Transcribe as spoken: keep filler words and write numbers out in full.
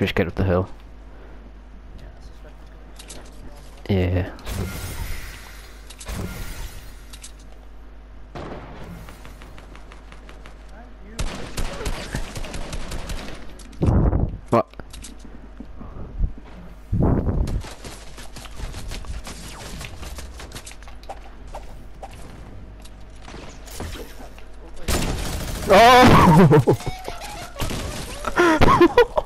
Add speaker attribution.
Speaker 1: we just get up the hill. Yeah. What? Oh!